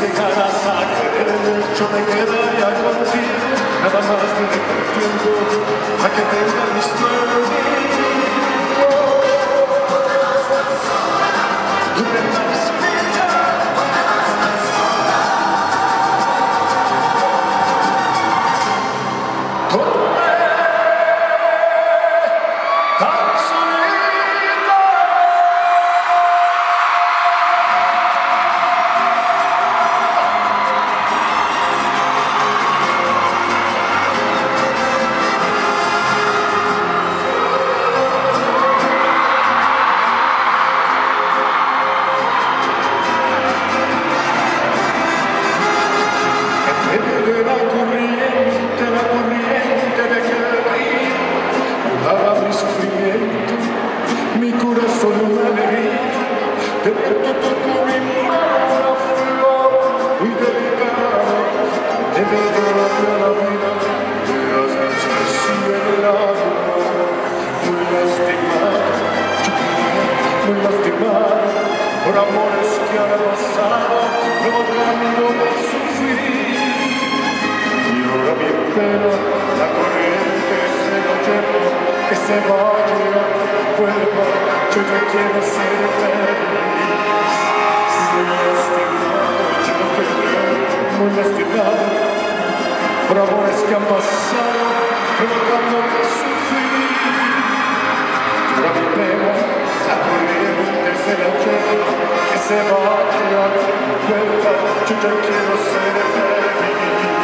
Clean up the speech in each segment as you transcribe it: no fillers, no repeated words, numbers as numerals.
llegaras a quererme, yo me quedaría contigo, nada más dedico el tiempo a que tenga mis sueños. La corriente de aquel río mudaba mi sufrimiento, mi corazón una alegría. De pronto tocó mi mano una flor muy delicada, me dio la vida, de las noches y en el alma, muy lastimado, muy lastimado por amores que han pasado, provocándome sufrir. Pero la corriente se lo lleva, que se vaya, vuelva, yo ya quiero ser feliz. Muy lastimado, yo te veo, muy lastimado, por amores que han pasado, provocándome sufrir. Llora mi pena, la corriente se lo lleva, que se vaya, vuelva, yo ya quiero ser feliz.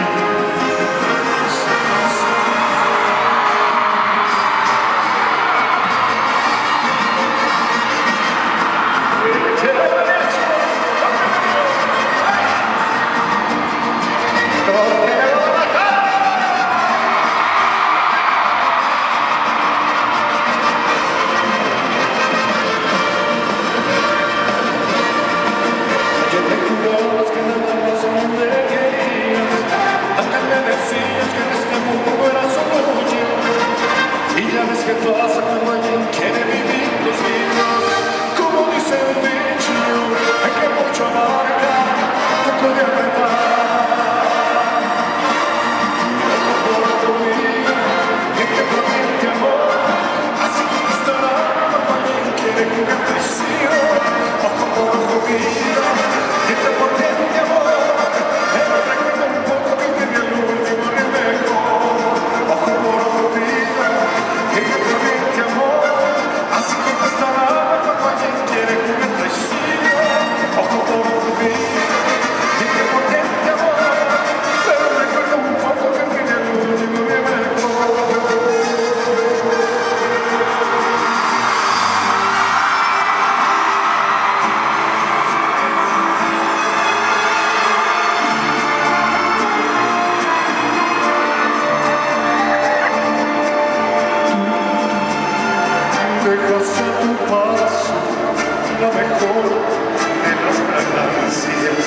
¿Qué pasa cuando alguien quiere vivir los días? Como dice un dicho, hay que mucho amarga, poco de apretar. Ojo por tu vida, y que promete amor, así estará cuando alguien quiere jugar traición. Ojo por tu vida, y que promete amor, pero recuerda un poco que tiene el último remedio. Ojo por tu vida, que promete amor, así que estará cuando alguien quiere jugar traición. Ojo por tu vida, que promete amor, pero recuerda un poco que tiene el último remedio. Dejas a tu paso la mejor de las fragancias.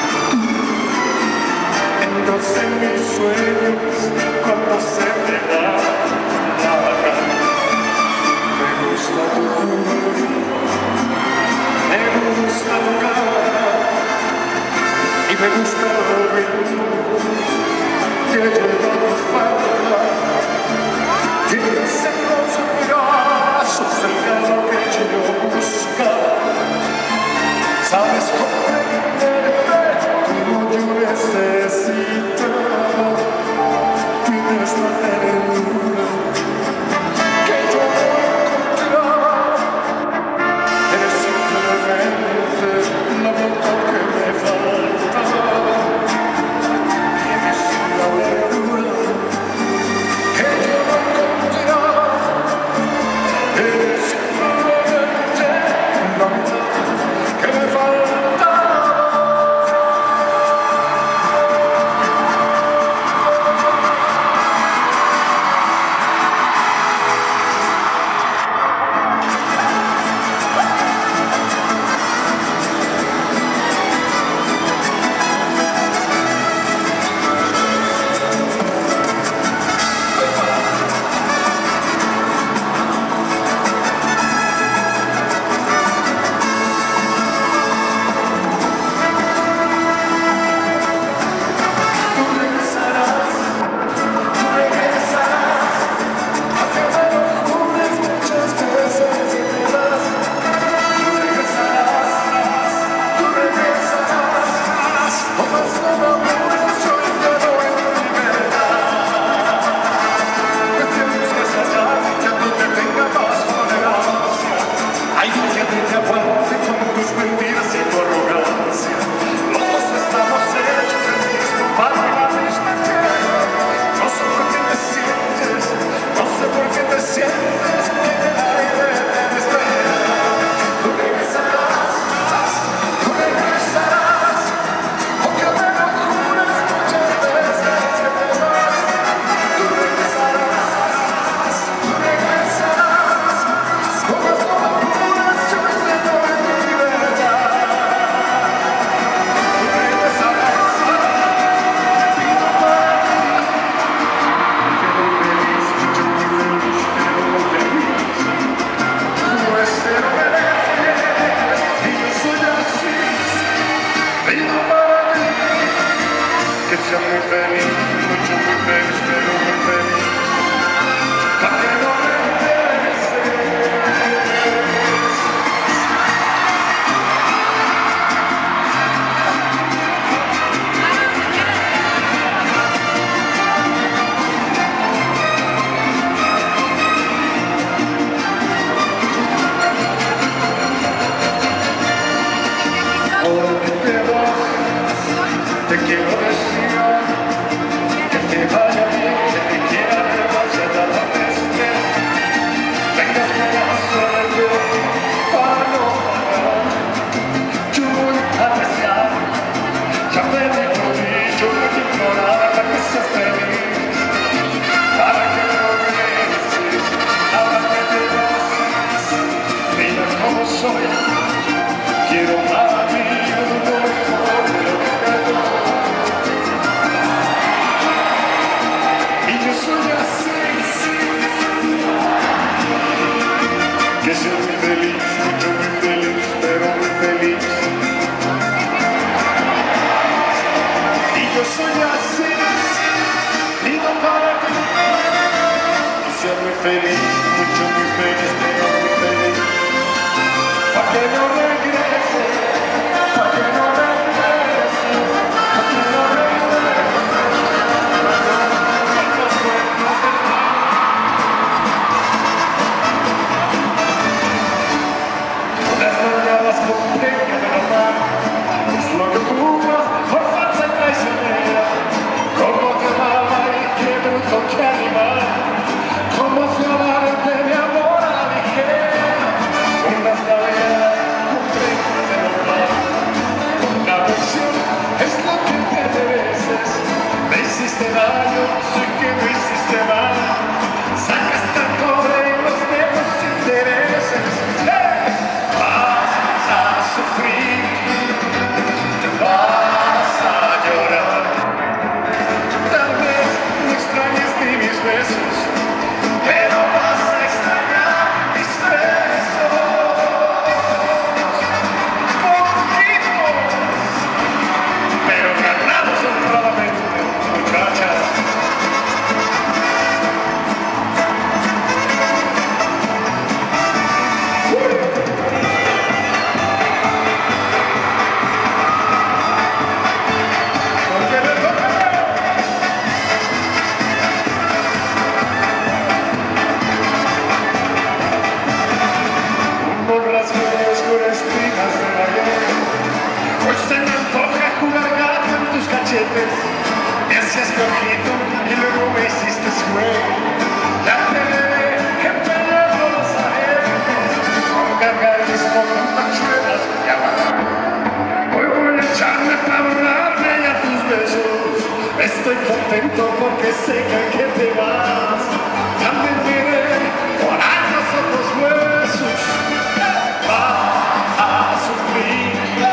Entras en mis sueños cuando se te da la gana. Me gusta tu cuerpo, me gusta tu cara y me gusta el ritmo que lleva tu falda. Tienes en los brazos cercano que yo buscaba. Sabes comprenderte como yo necesitaba. Tienes la ternura que yo no encontraba. Eres simplemente la mitad que me faltaba. Tienes la verdura sea muy feliz, mucho muy feliz, pero muy feliz. Para que no te quiero decir que te vaya bien, que te quiera, que vaya a la vez que tengas buena suerte para no parar. Yo voy a rezar, ya me dijo dicho, voy a ignorar para que seas feliz, para que no regreses, ahora que te vas. Mira cómo soy, quiero para mí lo mejor de lo que te doy. Que soy muy feliz, mucho muy feliz, pero muy feliz. Y yo soy así, vivo para ti. Que soy muy feliz, mucho muy feliz, pero muy feliz. Pa' que no regrese, pa' que no regrese, pa' que no regrese. Me hacías flojito y luego me hiciste juego. Ya te veré que peleando los ajenos, con gargarismo, con tachuelas y aguantar. Hoy voy a echarme para burlarme y a tus besos. Estoy contento porque sé que te vas. También miré por años otros huesos. Vas a sufrir.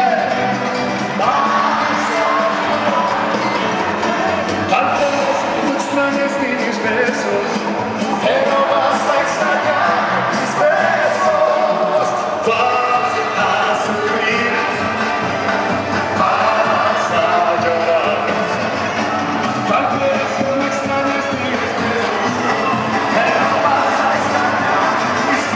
Pero vas a extrañar mis besos, vas a sufrir, vas a llorar. Tal vez no extrañes mis besos, pero vas a extrañar mis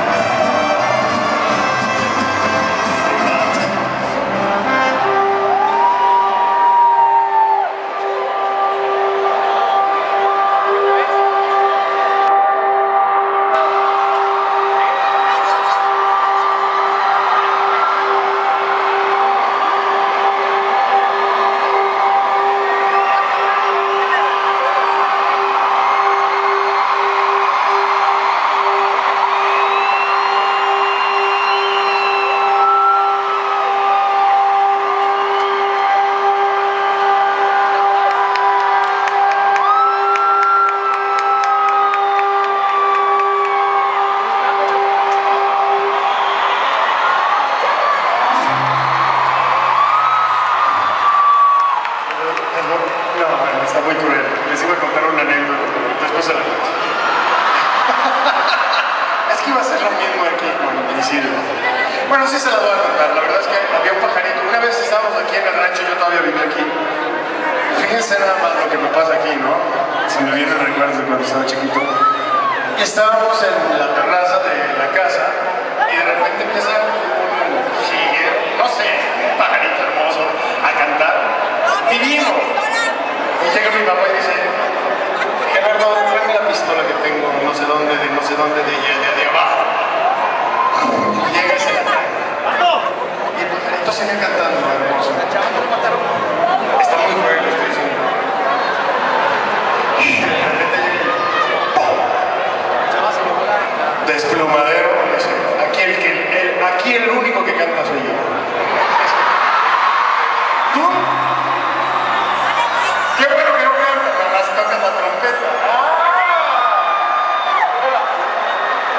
Bueno, sí se la voy a contar. La verdad es que había un pajarito. Una vez estábamos aquí en el rancho, yo todavía vivía aquí. Imagínense nada más lo que me pasa aquí, ¿no? Se me vienen recuerdos de cuando estaba chiquito. Y estábamos en la terraza de la casa y de repente empieza un jilguero, no sé, un pajarito hermoso a cantar. Divino. Y llega mi papá y dice, Gerardo, tráeme la pistola que tengo, no sé dónde, de abajo. Y llega y se la trae. Y el pajarito sigue cantando, hermoso. Está muy bueno, lo estoy diciendo. Y de repente llega ¡pum! Desplumadero. Aquí el único que canta soy yo. ¿Tú? Qué bueno que no cantas, tocas la trompeta.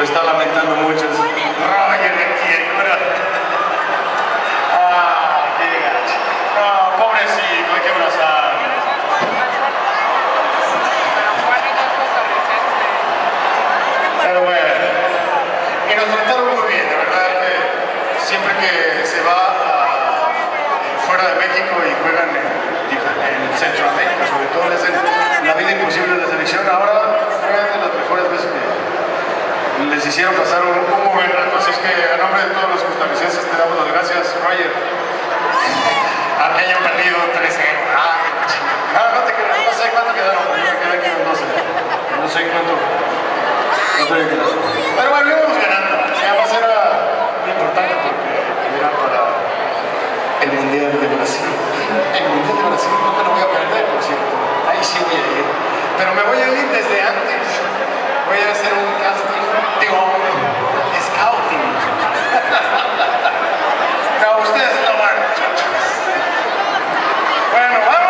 está lamentando mucho. Roger de aquí, el cura. Qué gacho. No, pobrecito, hay que abrazar. Pero bueno, y nos trataron muy bien, de verdad que siempre que se va fuera de México y juegan en Centroamérica, sobre todo es la vida imposible de la selección. Ahora fue de las mejores veces que les hicieron pasar un buen rato, así es que a nombre de todos los costarricenses te damos las gracias, Roger. Aunque hayan perdido 3-0. No te creo, no sé cuánto quedaron, pero yo me quedé aquí en 12. No sé cuánto. Pero bueno, íbamos ganando. Y además era muy importante porque era para el Mundial de Brasil. El Mundial de Brasil no me lo voy a perder, por cierto. Ahí sí voy a ir. Pero me voy a ir desde antes. Voy a hacer un casting, digo, scouting. No, ustedes no van, muchachos. Bueno, ¡vamos!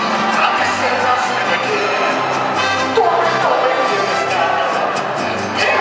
Yeah.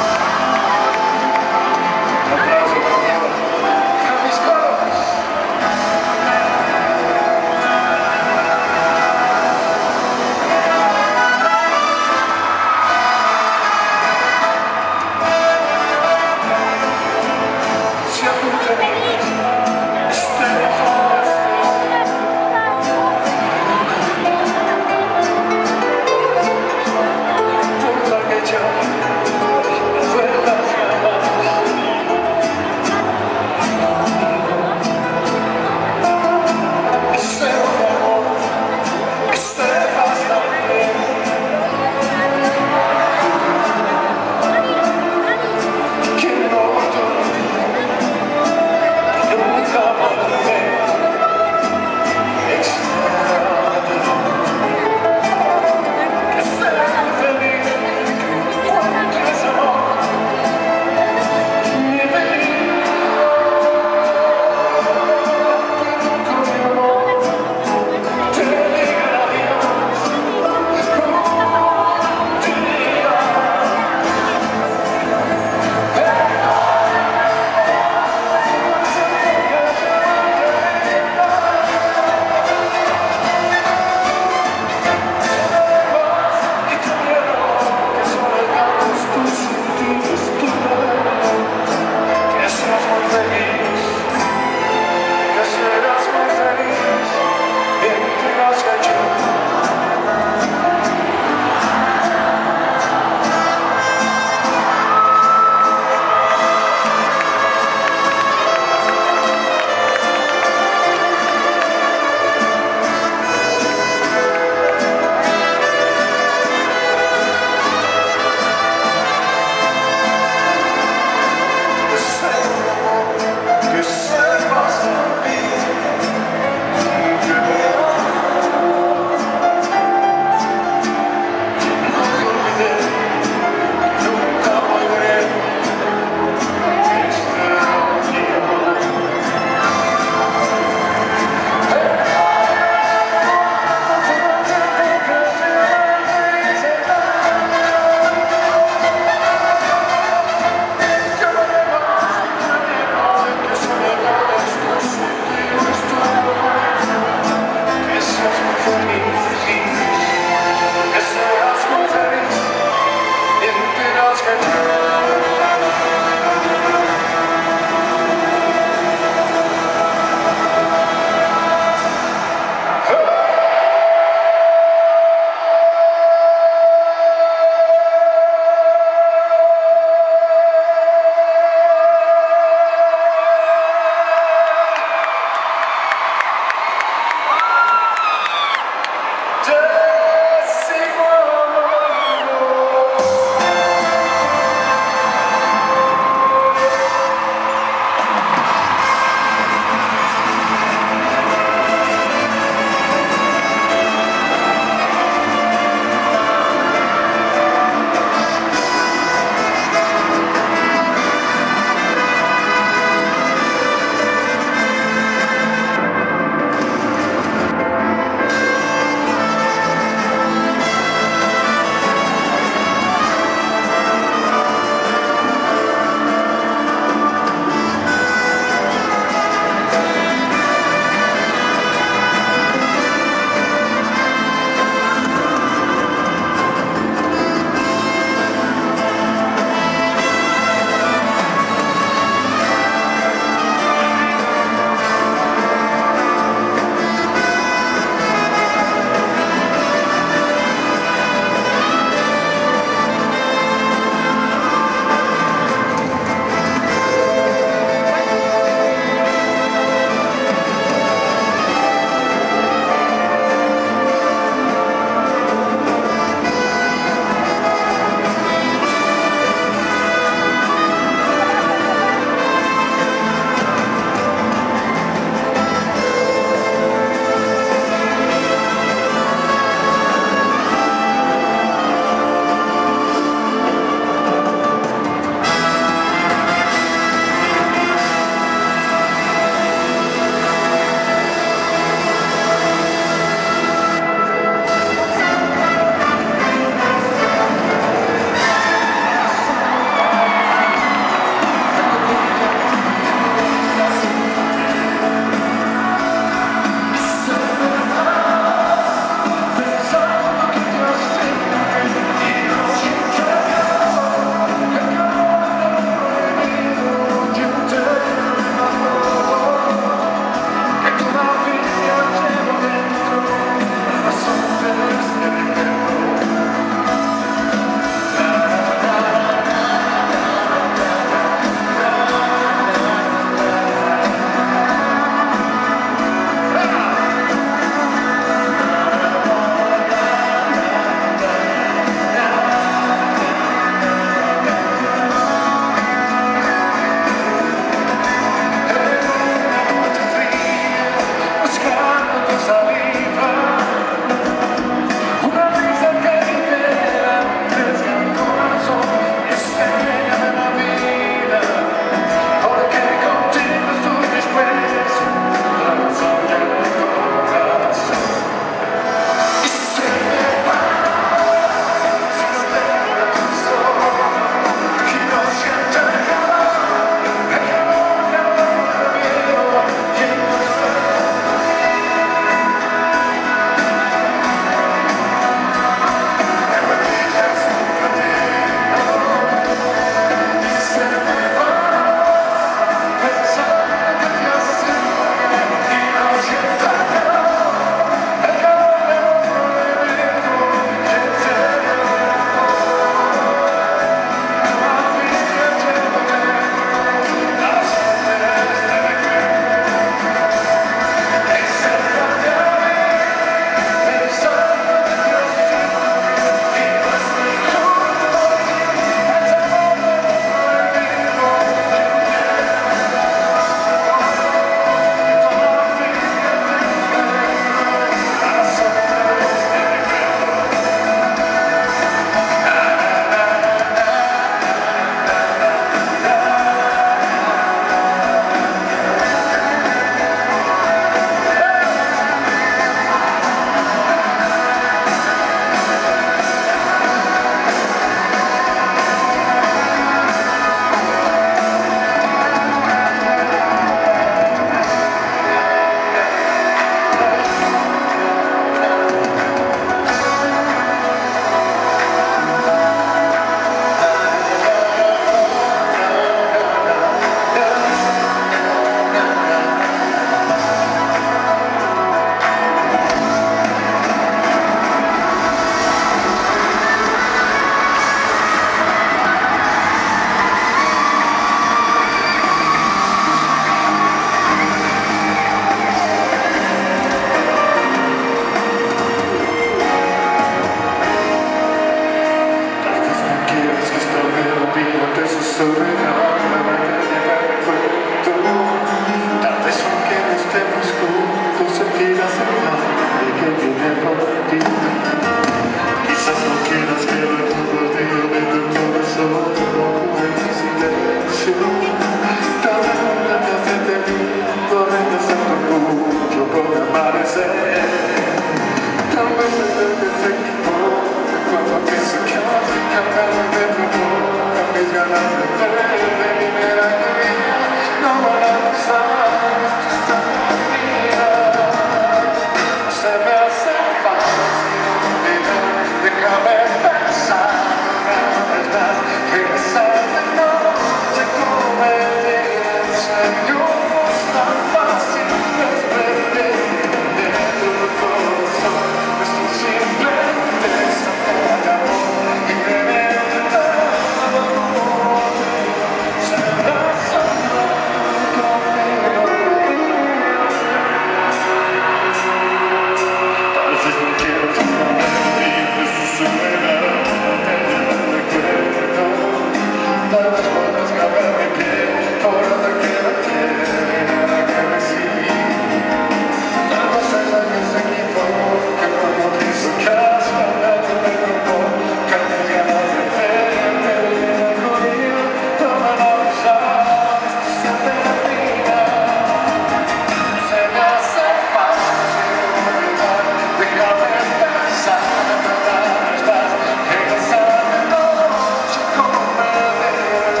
Tal vez podrás saberme que por donde quiera tiene nada que decir. Tal vez el año se equivoque cuando te hizo caso a nadie me robó. Que mis ganas de verte vienen conmigo, no me lo sabes, tú siempre la vida. Se me hace fácil olvidar, déjame pensar, de verdad estás en esa noche con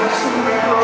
su mejor.